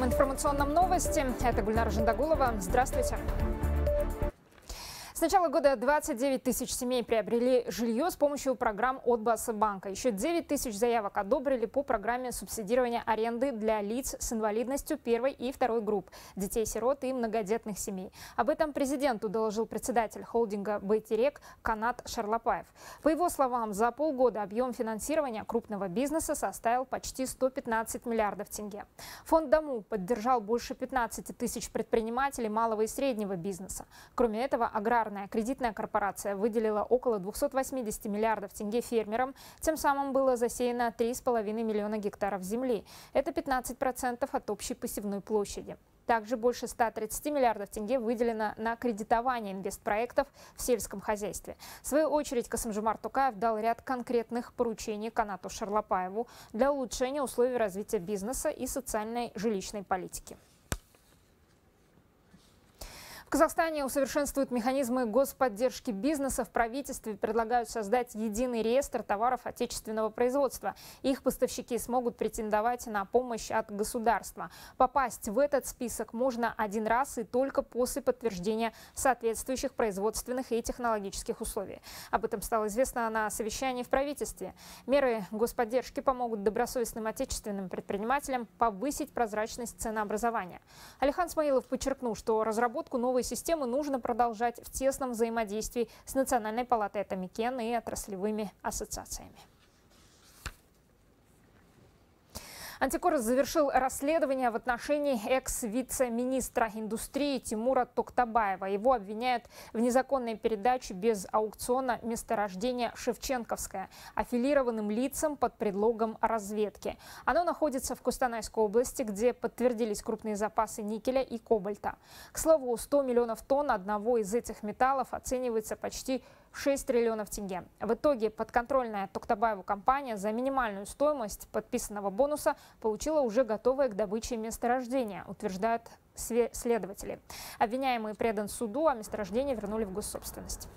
Первом информационном новости. Это Гульнара Жандагулова. Здравствуйте. С начала года 29 тысяч семей приобрели жилье с помощью программ от Басбанка. Еще 9 тысяч заявок одобрили по программе субсидирования аренды для лиц с инвалидностью первой и второй групп, детей-сирот и многодетных семей. Об этом президенту доложил председатель холдинга «Байтерек» Канат Шарлапаев. По его словам, за полгода объем финансирования крупного бизнеса составил почти 115 миллиардов тенге. Фонд «Дому» поддержал больше 15 тысяч предпринимателей малого и среднего бизнеса. Кроме этого, аграрная кредитная корпорация выделила около 280 миллиардов тенге фермерам. Тем самым было засеяно 3,5 миллиона гектаров земли. Это 15% от общей посевной площади. Также больше 130 миллиардов тенге выделено на кредитование инвестпроектов в сельском хозяйстве. В свою очередь, Касым-Жомарт Токаев дал ряд конкретных поручений Канату Шарлапаеву для улучшения условий развития бизнеса и социальной жилищной политики. В Казахстане усовершенствуют механизмы господдержки бизнеса. В правительстве предлагают создать единый реестр товаров отечественного производства. Их поставщики смогут претендовать на помощь от государства. Попасть в этот список можно один раз и только после подтверждения соответствующих производственных и технологических условий. Об этом стало известно на совещании в правительстве. Меры господдержки помогут добросовестным отечественным предпринимателям повысить прозрачность ценообразования. Алихан Смаилов подчеркнул, что разработку новой системы нужно продолжать в тесном взаимодействии с Национальной палатой Атамекен и отраслевыми ассоциациями. Антикор завершил расследование в отношении экс-вице-министра индустрии Тимура Токтабаева. Его обвиняют в незаконной передаче без аукциона месторождения Шевченковское аффилированным лицам под предлогом разведки. Оно находится в Костанайской области, где подтвердились крупные запасы никеля и кобальта. К слову, 100 миллионов тонн одного из этих металлов оценивается почти 6 триллионов тенге. В итоге подконтрольная Токтабаеву компания за минимальную стоимость подписанного бонуса получила уже готовое к добыче месторождение, утверждают следователи. Обвиняемый предан суду, а месторождение вернули в госсобственность.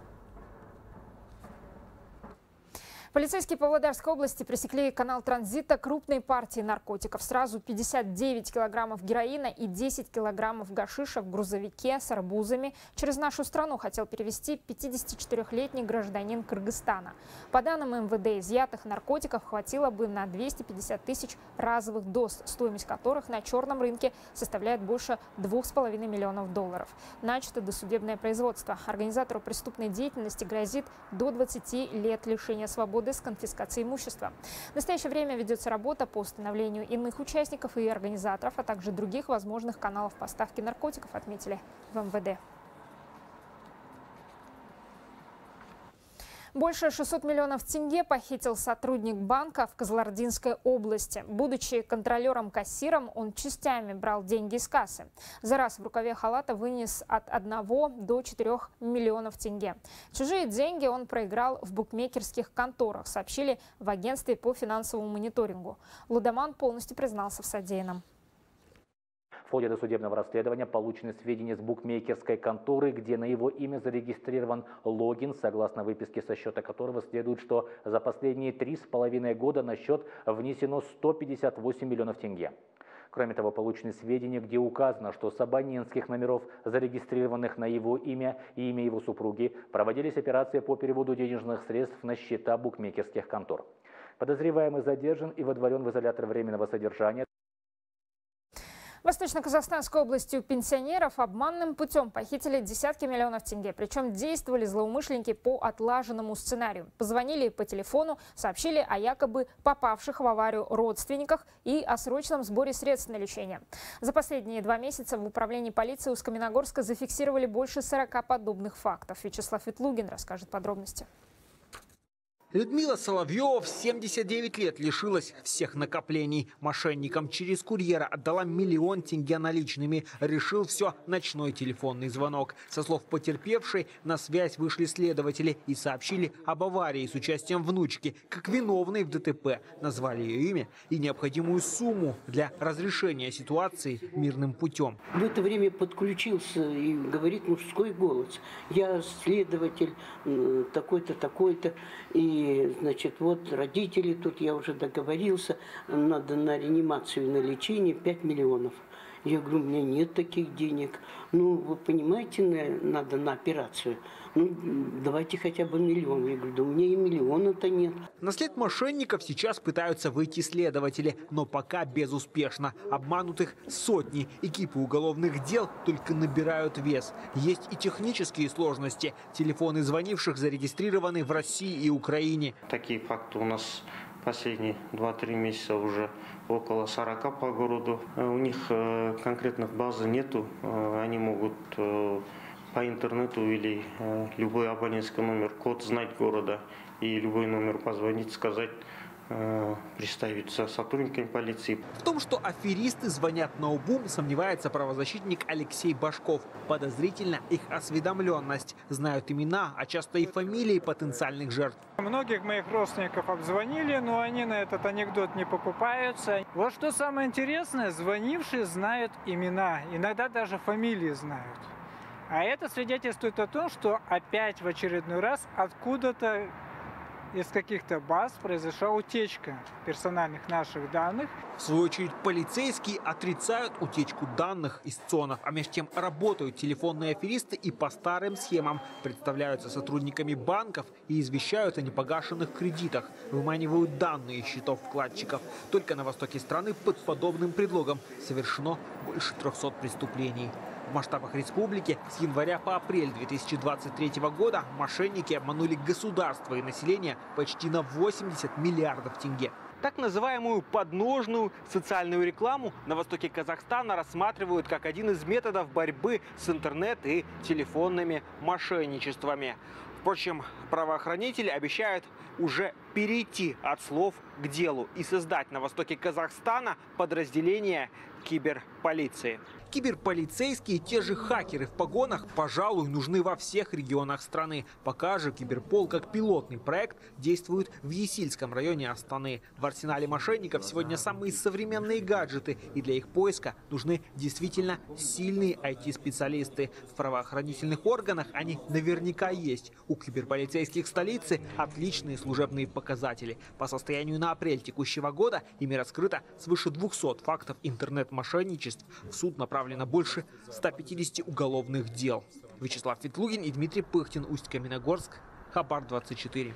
Полицейские Павлодарской области пресекли канал транзита крупной партии наркотиков. Сразу 59 килограммов героина и 10 килограммов гашиша в грузовике с арбузами через нашу страну хотел перевезти 54-летний гражданин Кыргызстана. По данным МВД, изъятых наркотиков хватило бы на 250 тысяч разовых доз, стоимость которых на черном рынке составляет больше 2,5 миллионов долларов. Начато досудебное производство. Организатору преступной деятельности грозит до 20 лет лишения свободы с конфискацией имущества. В настоящее время ведется работа по установлению иных участников и организаторов, а также других возможных каналов поставки наркотиков, отметили в МВД. Больше 600 миллионов тенге похитил сотрудник банка в Кызылординской области. Будучи контролером-кассиром, он частями брал деньги из кассы. За раз в рукаве халата вынес от 1 до 4 миллионов тенге. Чужие деньги он проиграл в букмекерских конторах, сообщили в агентстве по финансовому мониторингу. Лудоман полностью признался в содеянном. В ходе досудебного расследования получены сведения с букмекерской конторы, где на его имя зарегистрирован логин, согласно выписке со счета которого следует, что за последние 3,5 года на счет внесено 158 миллионов тенге. Кроме того, получены сведения, где указано, что с абонентских номеров, зарегистрированных на его имя и имя его супруги, проводились операции по переводу денежных средств на счета букмекерских контор. Подозреваемый задержан и водворен в изолятор временного содержания. В Восточно-Казахстанской области у пенсионеров обманным путем похитили десятки миллионов тенге. Причем действовали злоумышленники по отлаженному сценарию. Позвонили по телефону, сообщили о якобы попавших в аварию родственниках и о срочном сборе средств на лечение. За последние 2 месяца в управлении полиции Усть-Каменогорска зафиксировали больше 40 подобных фактов. Вячеслав Ветлугин расскажет подробности. Людмила Соловьева в 79 лет лишилась всех накоплений. Мошенникам через курьера отдала 1 миллион тенге наличными. Решил все ночной телефонный звонок. Со слов потерпевшей на связь вышли следователи и сообщили об аварии с участием внучки, как виновной в ДТП. Назвали ее имя и необходимую сумму для разрешения ситуации мирным путем. В это время подключился и говорит мужской голос. Я следователь такой-то, такой-то. И И, значит, вот родители, тут я уже договорился, надо на реанимацию, на лечение 5 миллионов. Я говорю, у меня нет таких денег. Ну, вы понимаете, надо на операцию. Ну, давайте хотя бы миллион. Я говорю, да у меня и миллиона-то нет. На след мошенников сейчас пытаются выйти следователи, но пока безуспешно. Обманутых сотни, экипы уголовных дел только набирают вес. Есть и технические сложности. Телефоны звонивших зарегистрированы в России и Украине. Такие факты у нас последние 2-3 месяца уже около 40 по городу. У них конкретных баз нету. Они могут по интернету или любой абонентский номер, код знать города и любой номер позвонить, сказать, представиться сотрудниками полиции. В том, что аферисты звонят на обум, сомневается правозащитник Алексей Башков. Подозрительна их осведомленность. Знают имена, а часто и фамилии потенциальных жертв. Многих моих родственников обзвонили, но они на этот анекдот не покупаются. Вот что самое интересное, звонившие знают имена, иногда даже фамилии знают. А это свидетельствует о том, что опять в очередной раз откуда-то из каких-то баз произошла утечка персональных наших данных. В свою очередь полицейские отрицают утечку данных из ЦОНов. А между тем работают телефонные аферисты и по старым схемам. Представляются сотрудниками банков и извещают о непогашенных кредитах. Выманивают данные из счетов вкладчиков. Только на востоке страны под подобным предлогом совершено больше 300 преступлений. В масштабах республики с января по апрель 2023 года мошенники обманули государство и население почти на 80 миллиардов тенге. Так называемую подножную социальную рекламу на востоке Казахстана рассматривают как один из методов борьбы с интернет- и телефонными мошенничествами. Впрочем, правоохранители обещают уже перейти от слов к делу и создать на востоке Казахстана подразделение киберполиции. Киберполицейские, те же хакеры в погонах, пожалуй, нужны во всех регионах страны. Пока же Киберпол как пилотный проект действует в Есильском районе Астаны. В арсенале мошенников сегодня самые современные гаджеты. И для их поиска нужны действительно сильные IT-специалисты. В правоохранительных органах они наверняка есть. У киберполицейских столицы отличные служебные показатели. По состоянию на апрель текущего года ими раскрыто свыше 200 фактов интернет-мошенничеств. В суд направлено больше 150 уголовных дел. Вячеслав Ветлугин и Дмитрий Пыхтин, Усть-Каменогорск, Хабар 24.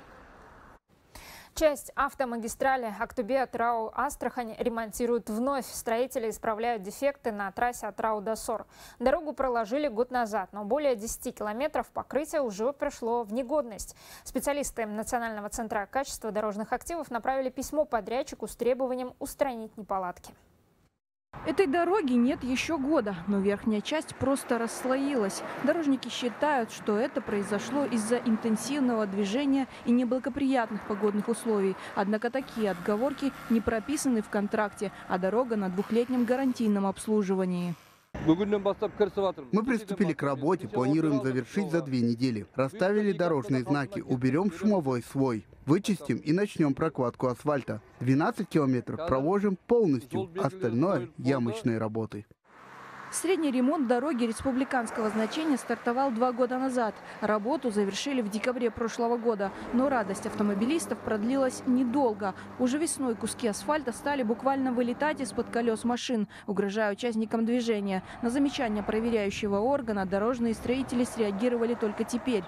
Часть автомагистрали Актубе-Атрау-Астрахань ремонтируют вновь. Строители исправляют дефекты на трассе Атрау-Досор. Дорогу проложили год назад, но более 10 километров покрытия уже пришло в негодность. Специалисты Национального центра качества дорожных активов направили письмо подрядчику с требованием устранить неполадки. Этой дороги нет еще года, но верхняя часть просто расслоилась. Дорожники считают, что это произошло из-за интенсивного движения и неблагоприятных погодных условий. Однако такие отговорки не прописаны в контракте, а дорога на двухлетнем гарантийном обслуживании. Мы приступили к работе, планируем завершить за 2 недели. Расставили дорожные знаки, уберем шумовой слой. Вычистим и начнем прокладку асфальта. 12 километров проложим полностью, остальное – ямочные работы. Средний ремонт дороги республиканского значения стартовал 2 года назад. Работу завершили в декабре прошлого года. Но радость автомобилистов продлилась недолго. Уже весной куски асфальта стали буквально вылетать из-под колес машин, угрожая участникам движения. На замечания проверяющего органа дорожные строители среагировали только теперь.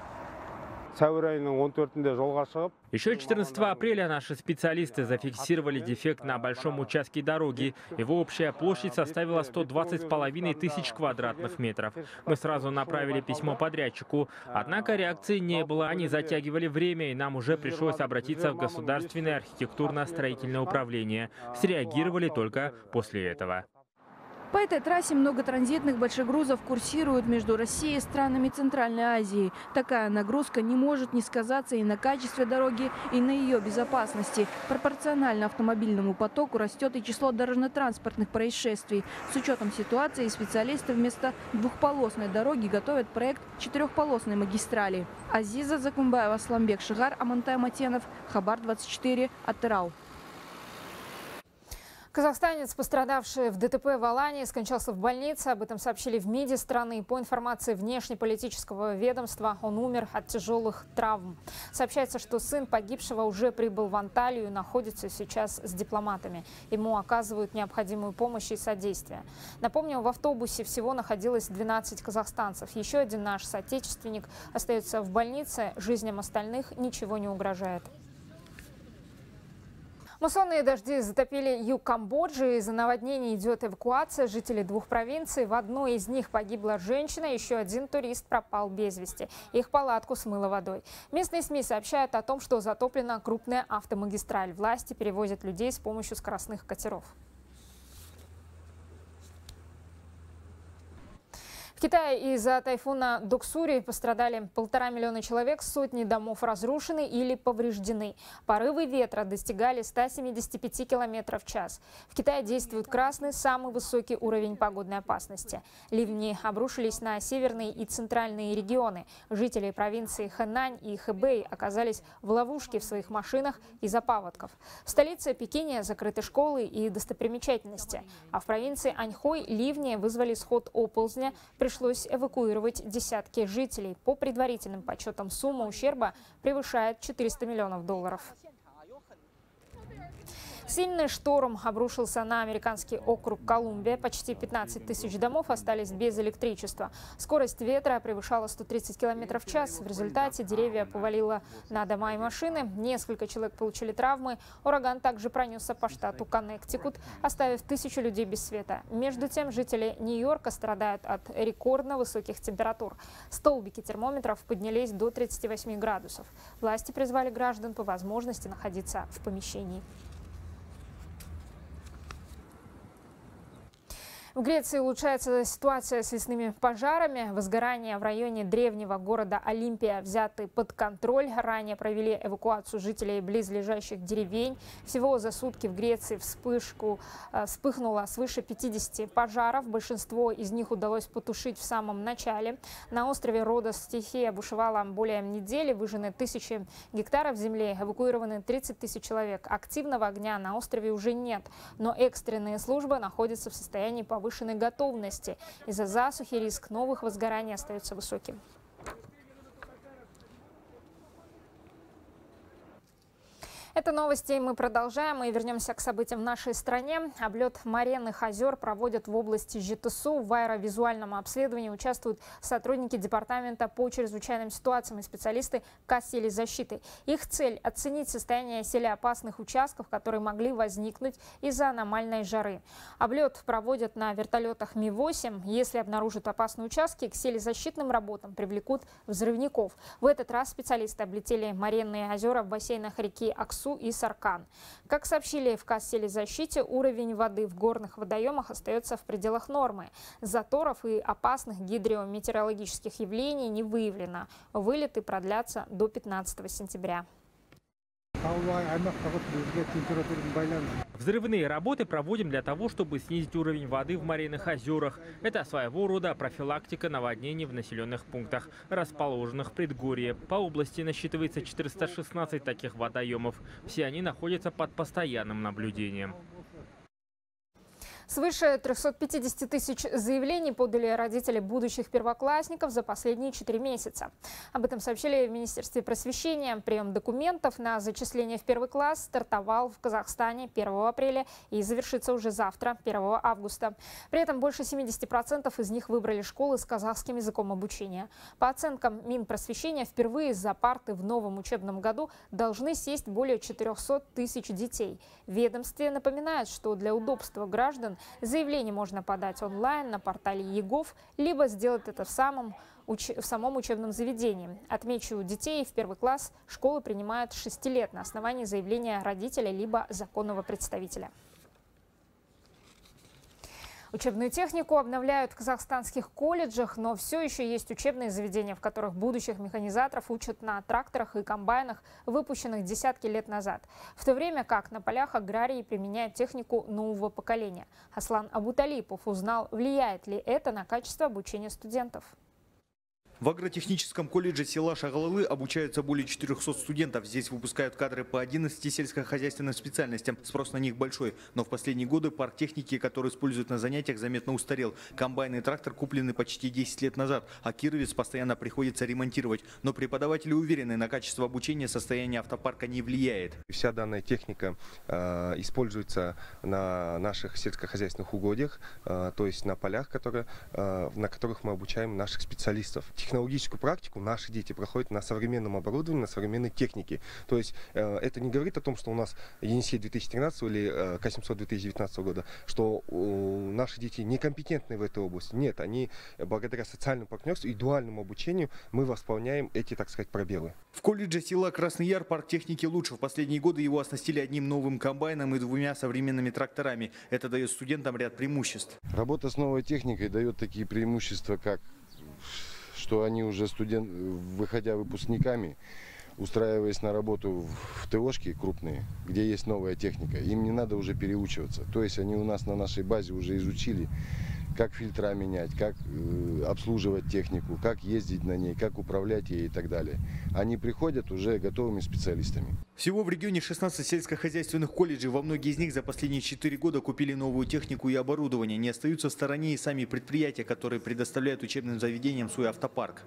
Еще 14 апреля наши специалисты зафиксировали дефект на большом участке дороги. Его общая площадь составила 120,5 тысяч квадратных метров. Мы сразу направили письмо подрядчику. Однако реакции не было. Они затягивали время, и нам уже пришлось обратиться в Государственное архитектурно-строительное управление. Среагировали только после этого. По этой трассе много транзитных большегрузов курсируют между Россией и странами Центральной Азии. Такая нагрузка не может не сказаться и на качестве дороги, и на ее безопасности. Пропорционально автомобильному потоку растет и число дорожно-транспортных происшествий. С учетом ситуации специалисты вместо двухполосной дороги готовят проект 4-полосной магистрали. Азиза Закумбаева, Асламбек Шигар, Амантай Матенов, Хабар 24, Атырау. Казахстанец, пострадавший в ДТП в Алании, скончался в больнице. Об этом сообщили в МИДе страны. По информации внешнеполитического ведомства, он умер от тяжелых травм. Сообщается, что сын погибшего уже прибыл в Анталию и находится сейчас с дипломатами. Ему оказывают необходимую помощь и содействие. Напомню, в автобусе всего находилось 12 казахстанцев. Еще один наш соотечественник остается в больнице. Жизням остальных ничего не угрожает. Муссонные дожди затопили юг Камбоджи. Из-за наводнений идет эвакуация жителей двух провинций. В одной из них погибла женщина, еще один турист пропал без вести. Их палатку смыло водой. Местные СМИ сообщают о том, что затоплена крупная автомагистраль. Власти перевозят людей с помощью скоростных катеров. В Китае из-за тайфуна Доксури пострадали 1,5 миллиона человек, сотни домов разрушены или повреждены. Порывы ветра достигали 175 км в час. В Китае действует красный, самый высокий уровень погодной опасности. Ливни обрушились на северные и центральные регионы. Жители провинций Хэнань и Хэбэй оказались в ловушке в своих машинах из-за паводков. В столице Пекине закрыты школы и достопримечательности. А в провинции Аньхой ливни вызвали сход оползня. Пришлось эвакуировать десятки жителей. По предварительным подсчетам, сумма ущерба превышает $400 миллионов. Сильный шторм обрушился на американский округ Колумбия. Почти 15 тысяч домов остались без электричества. Скорость ветра превышала 130 км в час. В результате деревья повалило на дома и машины. Несколько человек получили травмы. Ураган также пронесся по штату Коннектикут, оставив 1000 людей без света. Между тем, жители Нью-Йорка страдают от рекордно высоких температур. Столбики термометров поднялись до 38 градусов. Власти призвали граждан по возможности находиться в помещении. В Греции улучшается ситуация с лесными пожарами. Возгорания в районе древнего города Олимпия взяты под контроль. Ранее провели эвакуацию жителей близлежащих деревень. Всего за сутки в Греции вспыхнуло свыше 50 пожаров. Большинство из них удалось потушить в самом начале. На острове Родос стихия бушевала более недели. Выжжены 1000 гектаров земли, эвакуированы 30 тысяч человек. Активного огня на острове уже нет, но экстренные службы находятся в состоянии повышенной готовности. Из-за засухи риск новых возгораний остается высоким. Это новости. Мы продолжаем и вернемся к событиям в нашей стране. Облет Маренных озер проводят в области Жетысу. В аэровизуальном обследовании участвуют сотрудники департамента по чрезвычайным ситуациям и специалисты Казселезащиты. Их цель – оценить состояние селеопасных участков, которые могли возникнуть из-за аномальной жары. Облет проводят на вертолетах Ми-8. Если обнаружат опасные участки, к селезащитным работам привлекут взрывников. В этот раз специалисты облетели Маренные озера в бассейнах реки Аксу и Саркан. Как сообщили в Казселезащите, уровень воды в горных водоемах остается в пределах нормы. Заторов и опасных гидрометеорологических явлений не выявлено. Вылеты продлятся до 15 сентября. Взрывные работы проводим для того, чтобы снизить уровень воды в Маренных озерах. Это своего рода профилактика наводнений в населенных пунктах, расположенных в предгорье. По области насчитывается 416 таких водоемов. Все они находятся под постоянным наблюдением. Свыше 350 тысяч заявлений подали родители будущих первоклассников за последние 4 месяца. Об этом сообщили в Министерстве просвещения. Прием документов на зачисление в первый класс стартовал в Казахстане 1 апреля и завершится уже завтра, 1 августа. При этом больше 70% из них выбрали школы с казахским языком обучения. По оценкам Минпросвещения, впервые за парты в новом учебном году должны сесть более 400 тысяч детей. В ведомстве напоминают, что для удобства граждан заявление можно подать онлайн на портале ЕГОВ, либо сделать это в самом учебном заведении. Отмечу, детей в первый класс школы принимают с 6 лет на основании заявления родителя либо законного представителя. Учебную технику обновляют в казахстанских колледжах, но все еще есть учебные заведения, в которых будущих механизаторов учат на тракторах и комбайнах, выпущенных десятки лет назад. В то время как на полях аграрии применяют технику нового поколения. Аслан Абуталипов узнал, влияет ли это на качество обучения студентов. В агротехническом колледже села Шагалалы обучаются более 400 студентов. Здесь выпускают кадры по 11 сельскохозяйственным специальностям. Спрос на них большой. Но в последние годы парк техники, который используют на занятиях, заметно устарел. Комбайн и трактор куплены почти 10 лет назад, а кировец постоянно приходится ремонтировать. Но преподаватели уверены, на качество обучения состояние автопарка не влияет. Вся данная техника используется на наших сельскохозяйственных угодьях, то есть на полях, на которых мы обучаем наших специалистов. Технологическую практику наши дети проходят на современном оборудовании, на современной технике. То есть это не говорит о том, что у нас Енисей 2013 или К-700 2019 года, что наши дети некомпетентны в этой области. Нет, они благодаря социальному партнерству и дуальному обучению мы восполняем эти, так сказать, пробелы. В колледже села Красный Яр парк техники лучше. В последние годы его оснастили одним новым комбайном и 2 современными тракторами. Это дает студентам ряд преимуществ. Работа с новой техникой дает такие преимущества, как что они уже выходя выпускниками, устраиваясь на работу в ТОшки крупные, где есть новая техника, им не надо уже переучиваться. То есть они у нас на нашей базе уже изучили, как фильтра менять, как обслуживать технику, как ездить на ней, как управлять ей и так далее. Они приходят уже готовыми специалистами. Всего в регионе 16 сельскохозяйственных колледжей. Во многие из них за последние 4 года купили новую технику и оборудование. Не остаются в стороне и сами предприятия, которые предоставляют учебным заведениям свой автопарк.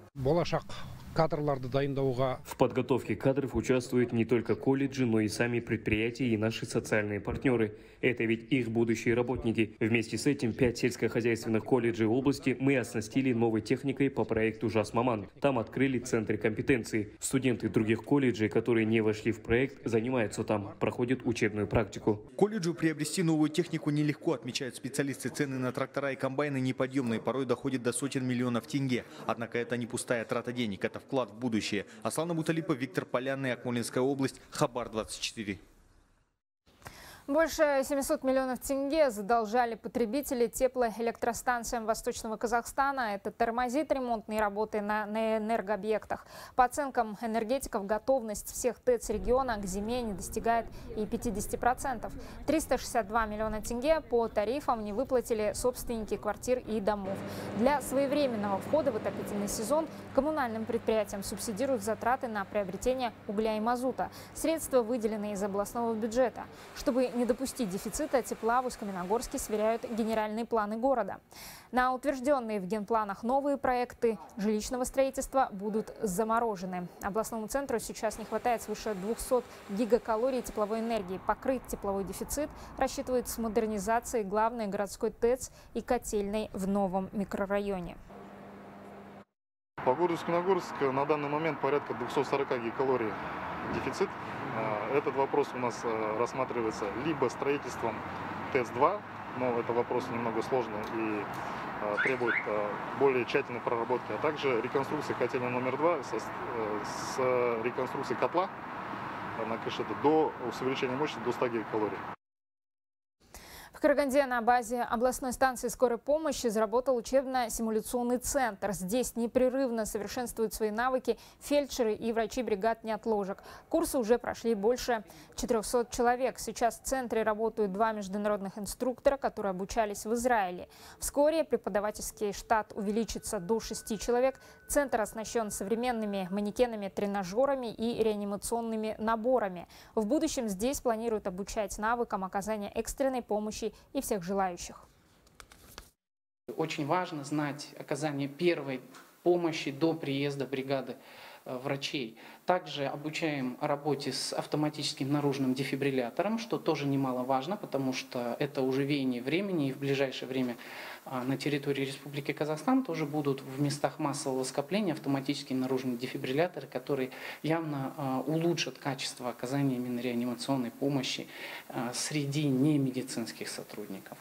В подготовке кадров участвуют не только колледжи, но и сами предприятия и наши социальные партнеры. Это ведь их будущие работники. Вместе с этим 5 сельскохозяйственных колледжей области мы оснастили новой техникой по проекту «Жас-Маман». Там открыли центры компетенции. Студенты других колледжей, которые не вошли в проект, занимаются там, проходят учебную практику. Колледжу приобрести новую технику нелегко, отмечают специалисты. Цены на трактора и комбайны неподъемные, порой доходят до сотен миллионов тенге. Однако это не пустая трата денег, это вклад в будущее. Аслан Абуталипов, Виктор Полянный, Акмолинская область, Хабар 24. Больше 700 миллионов тенге задолжали потребители теплоэлектростанциям Восточного Казахстана. Это тормозит ремонтные работы на энергообъектах. По оценкам энергетиков, готовность всех ТЭЦ региона к зиме не достигает и 50%. 362 миллиона тенге по тарифам не выплатили собственники квартир и домов. Для своевременного входа в отопительный сезон коммунальным предприятиям субсидируют затраты на приобретение угля и мазута. Средства выделены из областного бюджета. Чтобы не допустить дефицита тепла, в Усть-Каменогорске сверяют генеральные планы города. На утвержденные в генпланах новые проекты жилищного строительства будут заморожены. Областному центру сейчас не хватает свыше 200 гигакалорий тепловой энергии. Покрыть тепловой дефицит рассчитывают с модернизацией главной городской ТЭЦ и котельной в новом микрорайоне. По городу Усть-Каменогорск на данный момент порядка 240 гигакалорий дефицит. Этот вопрос у нас рассматривается либо строительством ТЭЦ-2, но это вопрос немного сложный и требует более тщательной проработки, а также реконструкции котельной номер 2 с реконструкцией котла на Кышете до увеличения мощности до 100 гигакалорий. В Караганде на базе областной станции скорой помощи заработал учебно-симуляционный центр. Здесь непрерывно совершенствуют свои навыки фельдшеры и врачи бригад неотложек. Курсы уже прошли больше 400 человек. Сейчас в центре работают 2 международных инструктора, которые обучались в Израиле. Вскоре преподавательский штат увеличится до 6 человек. Центр оснащен современными манекенами, тренажерами и реанимационными наборами. В будущем здесь планируют обучать навыкам оказания экстренной помощи и всех желающих. Очень важно знать оказание первой помощи до приезда бригады врачей. Также обучаем работе с автоматическим наружным дефибриллятором, что тоже немаловажно, потому что это уже веяние времени, и в ближайшее время на территории Республики Казахстан тоже будут в местах массового скопления автоматические наружные дефибрилляторы, которые явно улучшат качество оказания именно реанимационной помощи среди немедицинских сотрудников.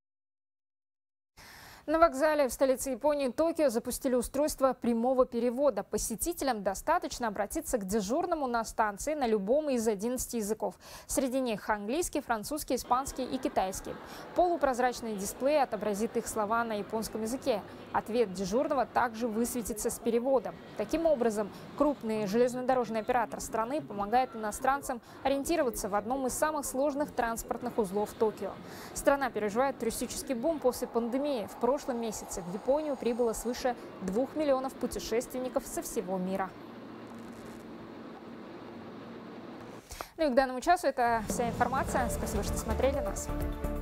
На вокзале в столице Японии Токио запустили устройство прямого перевода. Посетителям достаточно обратиться к дежурному на станции на любом из 11 языков. Среди них английский, французский, испанский и китайский. Полупрозрачный дисплей отобразит их слова на японском языке. Ответ дежурного также высветится с переводом. Таким образом, крупный железнодорожный оператор страны помогает иностранцам ориентироваться в одном из самых сложных транспортных узлов Токио. Страна переживает туристический бум после пандемии. В прошлом месяце в Японию прибыло свыше 2 миллионов путешественников со всего мира. Ну и к данному часу это вся информация. Спасибо, что смотрели нас.